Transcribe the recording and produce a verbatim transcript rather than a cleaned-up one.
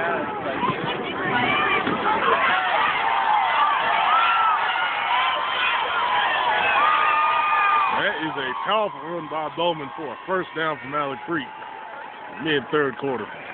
That is a powerful run by Bowman for a first down from Mallard Creek, mid-third quarter.